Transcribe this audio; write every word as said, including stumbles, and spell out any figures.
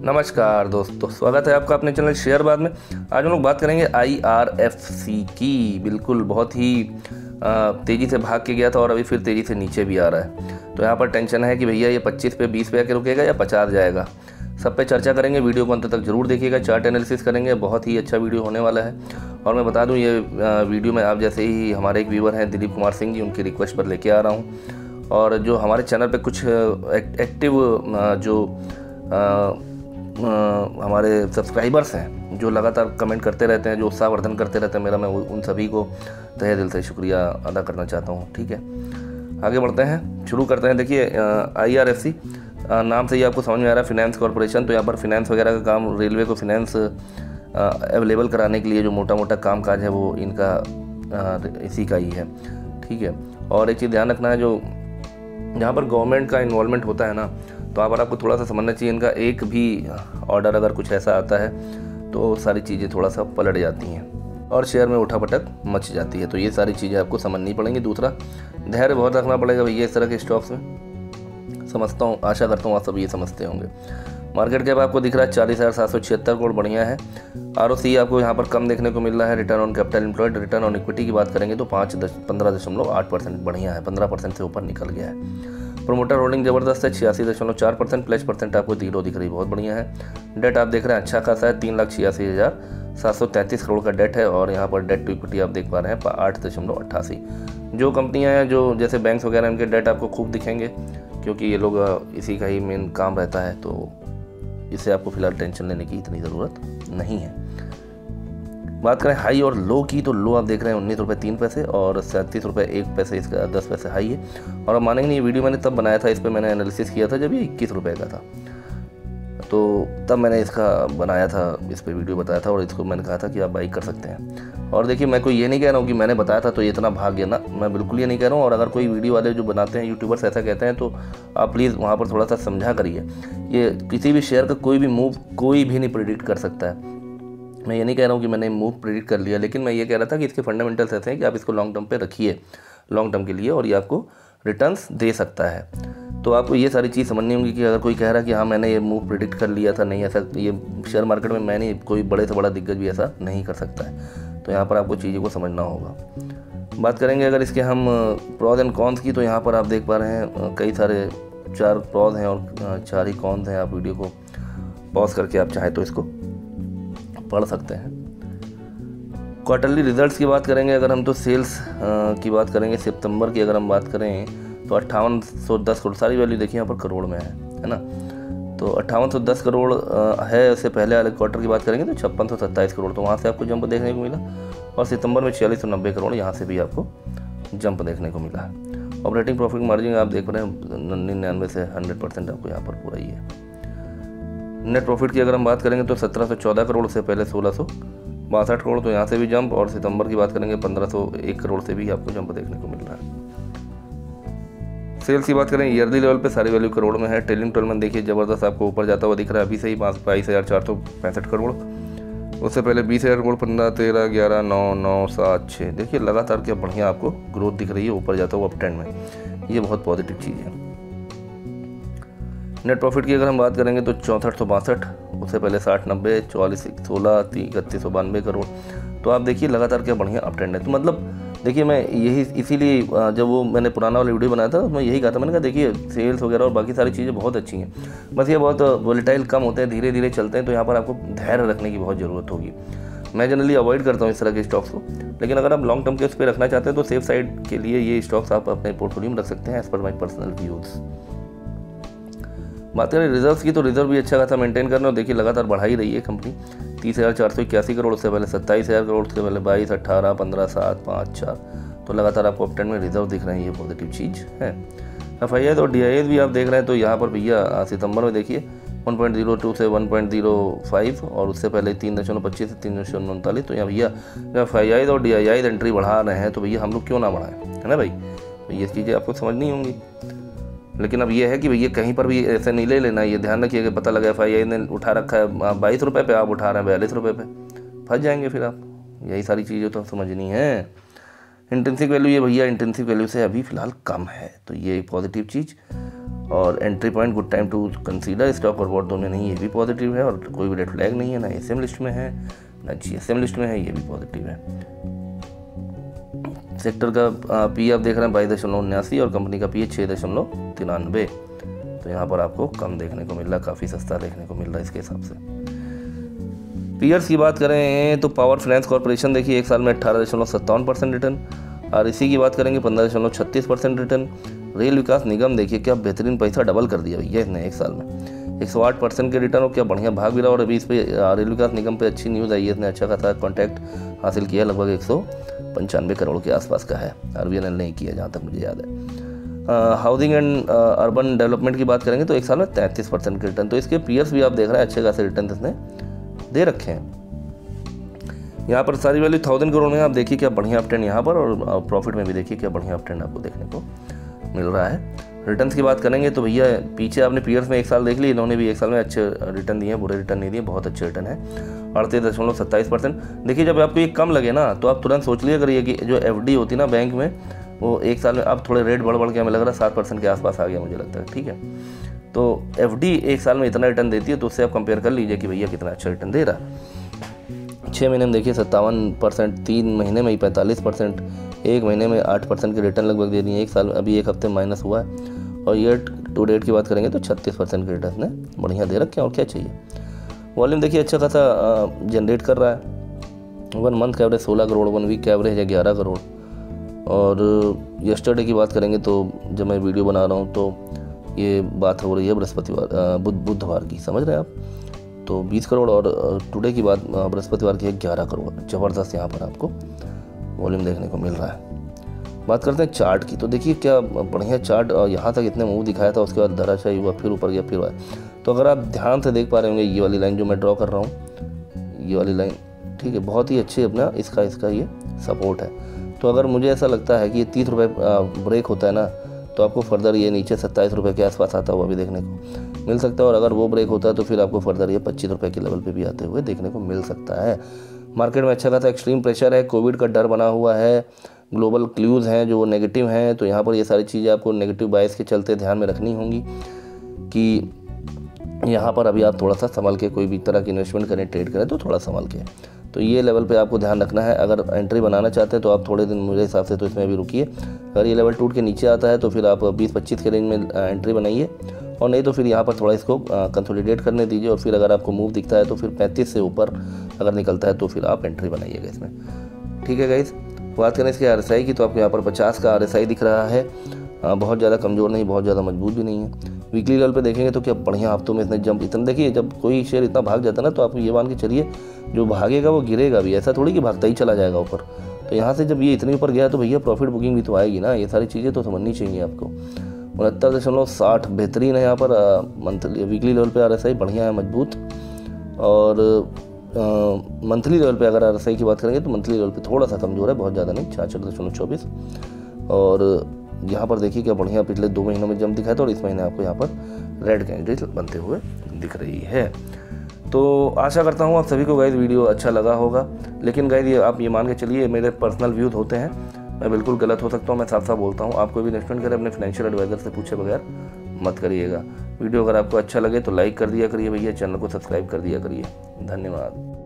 नमस्कार दोस्तों, स्वागत है आपका अपने चैनल शेयरबाद में। आज हम लोग बात करेंगे आई आर एफ सी की। बिल्कुल बहुत ही तेज़ी से भाग के गया था और अभी फिर तेज़ी से नीचे भी आ रहा है। तो यहाँ पर टेंशन है कि भैया ये पच्चीस पे बीस पे आके रुकेगा या पचास जाएगा। सब पे चर्चा करेंगे। वीडियो को अंत तक जरूर देखिएगा। चार्ट एनालिसिस करेंगे, बहुत ही अच्छा वीडियो होने वाला है। और मैं बता दूं, ये वीडियो में आप जैसे ही हमारे एक व्यूअर हैं दिलीप कुमार सिंह जी, उनकी रिक्वेस्ट पर लेके आ रहा हूँ। और जो हमारे चैनल पे कुछ एक्टिव जो आ, आ, हमारे सब्सक्राइबर्स हैं, जो लगातार कमेंट करते रहते हैं, जो उत्साहवर्धन करते रहते हैं मेरा, मैं उन सभी को तहे दिल से शुक्रिया अदा करना चाहता हूँ। ठीक है, आगे बढ़ते हैं, शुरू करते हैं। देखिए, आई आर एफ सी नाम से ही आपको समझ में आ रहा है, फिनेंस कॉरपोरेशन। तो यहाँ पर फिनेंस वगैरह का काम, रेलवे को फिनेंस अवेलेबल कराने के लिए जो मोटा मोटा काम काज है वो इनका आ, इसी का ही है। ठीक है, और एक चीज़ ध्यान रखना है, जो जहाँ पर गवर्नमेंट का इन्वॉल्वमेंट होता है ना, तो यहाँ पर आपको थोड़ा सा समझना चाहिए। इनका एक भी ऑर्डर अगर कुछ ऐसा आता है तो सारी चीज़ें थोड़ा सा पलट जाती हैं और शेयर में उठापटक मच जाती है। तो ये सारी चीज़ें आपको समझनी पड़ेंगी। दूसरा, धैर्य बहुत रखना पड़ेगा भैया इस तरह के स्टॉक्स में। समझता हूँ, आशा करता हूँ आप सब ये समझते होंगे। मार्केट कैप आपको दिख रहा है चालीस हज़ार सात सौ छिहत्तर करोड़, बढ़िया है। आर ओ सी आपको यहाँ पर कम देखने को मिल रहा है। Return on capital employed, return on equity की बात करेंगे तो पाँच दश पंद्रह दशमलव आठ परसेंट बढ़िया है, पंद्रह परसेंट से ऊपर निकल गया है। प्रोमोटर होल्डिंग ज़बरदस्त है, छियासी दशमलव चार परसेंट प्लस परसेंट आपको जीरो दिख रही, बहुत बढ़िया है। डेट आप देख रहे हैं अच्छा खासा है, तीन लाख छियासी हज़ार सात सौ तैंतीस करोड़ का डेट है। और यहाँ पर डेट टू इक्विटी आप देख पा रहे हैं आठ दशमलव अट्ठासी। जो कंपनियाँ हैं, जो जैसे बैंक्स वगैरह, इनके डेट आपको खूब दिखेंगे क्योंकि ये लोग इसी का ही मेन काम रहता है। तो इससे आपको फिलहाल टेंशन लेने की इतनी ज़रूरत नहीं है। बात करें हाई और लो की, तो लो आप देख रहे हैं उन्नीस रुपये तीन पैसे और सैंतीस रुपये एक पैसे इसका दस पैसे हाई है। और आप मानेंगे नहीं, ये वीडियो मैंने तब बनाया था, इस पर मैंने एनालिसिस किया था जब ये इक्कीस रुपये का था। तो तब मैंने इसका बनाया था, इस पर वीडियो बताया था और इसको मैंने कहा था कि आप बाई कर सकते हैं। और देखिए, मैं कोई ये नहीं कह रहा हूँ कि मैंने बताया था तो ये इतना भाग गया ना, मैं बिल्कुल ये नहीं कह रहा हूँ। और अगर कोई वीडियो वाले जो बनाते हैं, यूट्यूबर्स ऐसा कहते हैं, तो आप प्लीज़ वहाँ पर थोड़ा सा समझा करिए। ये किसी भी शेयर का कोई भी मूव कोई भी नहीं प्रेडिक्ट कर सकता है। मैं ये नहीं कह रहा हूँ कि मैंने मूव प्रेडिक्ट कर लिया, लेकिन मैं ये कह रहा था कि इसके फंडामेंटल्स ऐसे हैं कि आप इसको लॉन्ग टर्म पे रखिए, लॉन्ग टर्म के लिए, और ये आपको रिटर्न्स दे सकता है। तो आपको ये सारी चीज़ समझनी होगी कि अगर कोई कह रहा है कि हाँ मैंने ये मूव प्रेडिक्ट कर लिया था, नहीं, ऐसा ये शेयर मार्केट में मैं नहीं, कोई बड़े से बड़ा दिग्गज भी ऐसा नहीं कर सकता है। तो यहाँ पर आपको चीज़ों को समझना होगा। बात करेंगे अगर इसके हम प्रॉज एंड कॉन्स की, तो यहाँ पर आप देख पा रहे हैं कई सारे चार प्रॉज हैं और चार ही कॉन्स हैं। आप वीडियो को पॉज करके आप चाहे तो इसको पढ़ सकते हैं। क्वार्टरली रिजल्ट्स की बात करेंगे अगर हम, तो सेल्स की बात करेंगे सितंबर की अगर हम बात करें तो अट्ठावन सौ दस करोड़, सारी वैल्यू देखिए यहाँ पर करोड़ में है है ना। तो अट्ठावन सौ दस करोड़ है। उससे पहले वाले क्वार्टर की बात करेंगे तो छप्पन सौ सत्ताईस करोड़, तो वहाँ से आपको जंप देखने को मिला। और सितंबर में छियालीस सौ नब्बे करोड़, यहाँ से भी आपको जंप देखने को मिला है। ऑपरेटिंग प्रॉफिट मार्जिन आप देख रहे हैं निन्यानवे से हंड्रेड परसेंट आपको यहाँ पर पूरा ही है। नेट प्रॉफिट की अगर हम बात करेंगे तो सत्रह सौ चौदह करोड़ से पहले सोलह सौ बासठ करोड़, तो यहाँ से भी जंप। और सितंबर की बात करेंगे पंद्रह सौ एक करोड़ से भी आपको जंप देखने को मिल रहा है। सेल्स की बात करें ईयरली लेवल पे सारी वैल्यू करोड़ में है। ट्रेलिंग ट्वेल्व मंथ देखिए ज़बरदस्त आपको ऊपर जाता हुआ दिख रहा है। अभी से ही पाँच बाईस हज़ार चार सौ पैंसठ करोड़, उससे पहले बीस हज़ार करोड़, पंद्रह तेरह ग्यारह नौ नौ सात छः, देखिए लगातार क्या बढ़िया आपको ग्रोथ दिख रही है ऊपर जाता हुआ अप ट्रेंड में। ये बहुत पॉजिटिव चीज़ है। नेट प्रॉफिट की अगर हम बात करेंगे तो चौंसठ सौ बासठ, उससे पहले साठ नब्बे, चौवालीस सोलह इकतीस सौ बानवे करोड़। तो आप देखिए लगातार क्या बढ़िया अप ट्रेंड है। तो मतलब देखिए, मैं यही इसीलिए जब वो मैंने पुराना वाला वीडियो बनाया था मैं यही कहा था, मैंने कहा देखिए सेल्स वगैरह और बाकी सारी चीज़ें बहुत अच्छी हैं, बस ये बहुत वोलेटाइल कम होते हैं, धीरे धीरे चलते हैं। तो यहाँ पर आपको धैर्य रखने की बहुत ज़रूरत होगी। मैं जनरली अवॉइड करता हूँ इस तरह के स्टॉक्स को, लेकिन अगर आप लॉन्ग टर्म के उस पर रखना चाहते हैं तो सेफ साइड के लिए ये स्टॉक्स आप अपने पोर्टफोलियो में रख सकते हैं, as per my personal views. बात करें रिजर्व की, तो रिजर्व भी अच्छा खासा मेंटेन करना, और देखिए लगातार बढ़ा ही रही है कंपनी। तीस हज़ार चार सौ इक्यासी करोड़, उससे पहले सत्ताईस हज़ार करोड़, उससे पहले बाईस, अट्ठारह, पंद्रह, सात, पाँच, चार, तो लगातार आपको अप ट्रेंड में रिजर्व दिख रहे हैं। ये पॉजिटिव चीज़ है। एफ आई आई और डी आई एस भी आप देख रहे हैं, तो यहाँ पर भैया सितंबर में देखिए वन पॉइंट ज़ीरो टू से वन पॉइंट ज़ीरो फाइव, और उससे पहले तीन दशमलव पच्चीस से तीन दशमलव उनतालीस। तो यहाँ भैया एफ आई आई और डी आई आई एंट्री बढ़ा रहे हैं, तो भैया हम लोग क्यों ना बढ़ाएं, है ना भाई। तो ये चीज़ें आपको समझनी होंगी। लेकिन अब ये है कि भैया कहीं पर भी ऐसे नहीं ले लेना, ये ध्यान रखिए कि पता लगा एफ आई आई ने उठा रखा है बाईस रुपये पे, आप उठा रहे हैं बयालीस रुपये पे, फंस जाएंगे फिर आप। यही सारी चीज़ें तो समझनी है। इंट्रिंसिक वैल्यू, ये भैया इंट्रिंसिक वैल्यू से अभी फ़िलहाल कम है, तो ये एक पॉजिटिव चीज़। और entry point good time to consider, stock और बोर्ड दोनों नहीं, ये भी पॉजिटिव है और कोई भी रेड फ्लैग नहीं है, ना एस एम लिस्ट में है ना जी एस एम लिस्ट में है, ये भी पॉजिटिव है। सेक्टर का पी आप देख रहे हैं बाईस दशमलव उन्यासी और कंपनी का पी छः दशमलव तिरानवे, तो यहाँ पर आपको कम देखने को मिल रहा है, काफ़ी सस्ता देखने को मिल रहा है इसके हिसाब से। पीयर्स की बात करें तो पावर फाइनेंस कॉर्पोरेशन देखिए एक साल में अट्ठारह दशमलव सत्तावन परसेंट रिटर्न, और इसी की बात करेंगे पंद्रह दशमलव छत्तीस परसेंट रिटर्न। रेल विकास निगम देखिए क्या बेहतरीन, पैसा डबल कर दिया भैया इसने एक साल में, एक सौ आठ परसेंट के रिटर्न, और क्या बढ़िया भाग भी रहा। और अभी इस पर रेल विकास निगम पे अच्छी न्यूज़ आई है, इसने अच्छा खासा कॉन्टैक्ट हासिल किया, लगभग एक सौ पंचानवे करोड़ के आसपास का है, आर बी एन एल नहीं किया जहाँ तक मुझे याद है। हाउसिंग एंड अर्बन डेवलपमेंट की बात करेंगे तो एक साल में तैंतीस परसेंट के रिटर्न, तो इसके पीयर्स भी आप देख रहे हैं अच्छे खासे रिटर्न इसने दे रखे हैं। यहाँ पर सारी वैल्यू थाउजेंड करोड़ में आप देखिए क्या बढ़िया अपट्रेंड यहाँ पर, और प्रॉफिट में भी देखिए क्या बढ़िया अपट्रेंड आपको देखने को मिल रहा है। रिटर्न्स की बात करेंगे तो भैया पीछे आपने पीयर्स में एक साल देख ली, इन्होंने भी एक साल में अच्छे रिटर्न दिए हैं, बुरे रिटर्न नहीं दिए, बहुत अच्छे रिटर्न है, अड़तीस दशमलव सत्ताईस परसेंट। देखिए जब आपको ये कम लगे ना तो आप तुरंत सोच लिया करिए कि जो एफ डी होती है ना बैंक में, वो एक साल में अब थोड़े रेट बढ़ बढ़ के हमें लग रहा है सात परसेंट के आसपास आ गया मुझे लगता है, ठीक है। तो एफ डी एक साल में इतना रिटर्न देती है, तो उससे आप कंपेयर कर लीजिए कि भैया कितना अच्छा रिटर्न दे रहा है। छः महीने में देखिए सत्तावन परसेंट, तीन महीने में ही पैंतालीस परसेंट, एक महीने में आठ परसेंट के रिटर्न लगभग दे रही है, एक साल अभी एक हफ्ते माइनस हुआ है। और ईयर टू डेट की बात करेंगे तो छत्तीस परसेंट के रिटर्न ने बढ़िया दे रखे हैं, और क्या चाहिए। वॉल्यूम देखिए अच्छा खासा जनरेट कर रहा है, वन मंथ का एवरेज सोलह करोड़, वन वीक का एवरेज है ग्यारह करोड़। और यस्टरडे की बात करेंगे तो जब मैं वीडियो बना रहा हूँ तो ये बात हो रही है बृहस्पतिवार बुध बुधवार की, समझ रहे हैं आप, तो बीस करोड़, और टुडे की बात बृहस्पतिवार की है ग्यारह करोड़, ज़बरदस्त यहाँ पर आपको वॉल्यूम देखने को मिल रहा है। बात करते हैं चार्ट की, तो देखिए क्या बढ़िया चार्ट, यहाँ तक इतने मूव दिखाया था, उसके बाद धराशायी हुआ, फिर ऊपर गया, फिर हुआ। तो अगर आप ध्यान से देख पा रहे होंगे ये वाली लाइन जो मैं ड्रॉ कर रहा हूँ, ये वाली लाइन, ठीक है, बहुत ही अच्छी अपना इसका इसका ये सपोर्ट है। तो अगर मुझे ऐसा लगता है कि ये तीस रुपये ब्रेक होता है ना, तो आपको फर्दर ये नीचे सत्ताईस रुपये के आसपास आता हुआ भी देखने को मिल सकता है, और अगर वो ब्रेक होता है तो फिर आपको फर्दर ये पच्चीस रुपये के लेवल पे भी आते हुए देखने को मिल सकता है। मार्केट में अच्छा खासा एक्सट्रीम प्रेशर है, कोविड का डर बना हुआ है, ग्लोबल क्लूज़ हैं जो नेगेटिव हैं, तो यहाँ पर ये सारी चीज़ें आपको नेगेटिव बायस के चलते ध्यान में रखनी होंगी कि यहाँ पर अभी आप थोड़ा सा संभाल के कोई भी तरह की इन्वेस्टमेंट करें, ट्रेड करें तो थोड़ा संभाल के, तो ये लेवल पे आपको ध्यान रखना है। अगर एंट्री बनाना चाहते हैं तो आप थोड़े दिन मेरे हिसाब से तो इसमें भी रुकिए, अगर ये लेवल टूट के नीचे आता है तो फिर आप बीस पच्चीस के रेंज में एंट्री बनाइए, और नहीं तो फिर यहाँ पर थोड़ा इसको कंसोलिडेट करने दीजिए, और फिर अगर आपको मूव दिखता है तो फिर पैंतीस से ऊपर अगर निकलता है तो फिर आप एंट्री बनाइएगा इसमें, ठीक है गाइस। बात करें इसके आर एस आई की, तो आपको यहाँ पर पचास का आर एस आई दिख रहा है, बहुत ज़्यादा कमज़ोर नहीं, बहुत ज़्यादा मजबूत भी नहीं है। वीकली लेवल पे देखेंगे तो क्या बढ़िया हफ्तों में इतने जंप, इतना देखिए जब कोई शेयर इतना भाग जाता है ना, तो आप ये मान के चलिए जो भागेगा वो गिरेगा भी, ऐसा थोड़ी कि भागता ही चला जाएगा ऊपर। तो यहाँ से जब ये इतने ऊपर गया तो भैया प्रॉफिट बुकिंग भी तो आएगी ना, ये सारी चीज़ें तो समझनी चाहिए आपको। उनहत्तर दशमलव साठ बेहतरीन है यहाँ पर मंथली वीकली लेवल पे आर एस आई बढ़िया है, मजबूत। और मंथली लेवल पे अगर आर एस आई की बात करेंगे तो मंथली लेवल पे थोड़ा सा कमज़ोर है, बहुत ज़्यादा नहीं, छियासठ दशमलव चौबीस। और यहाँ पर देखिए क्या बढ़िया पिछले दो महीनों में जंप दिखाया था, और इस महीने आपको यहाँ पर रेड कैंडल बनते हुए दिख रही है। तो आशा करता हूँ आप सभी को गाइस वीडियो अच्छा लगा होगा, लेकिन गाइस ये आप ये मान के चलिए मेरे पर्सनल व्यूज़ होते हैं, मैं बिल्कुल गलत हो सकता हूँ, मैं साफ साफ बोलता हूँ। आप कोई भी इन्वेस्टमेंट करें अपने फाइनेंशियल एडवाइज़र से पूछे बगैर मत करिएगा। वीडियो अगर आपको अच्छा लगे तो लाइक कर दिया करिए भैया, चैनल को सब्सक्राइब कर दिया करिए। धन्यवाद।